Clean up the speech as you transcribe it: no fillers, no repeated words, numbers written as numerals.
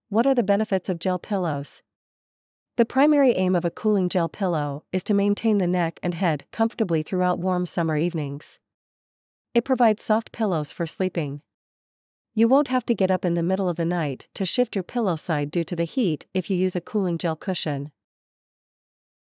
What are the benefits of gel pillows? The primary aim of a cooling gel pillow is to maintain the neck and head comfortably throughout warm summer evenings. It provides soft pillows for sleeping. You won't have to get up in the middle of the night to shift your pillow side due to the heat if you use a cooling gel cushion.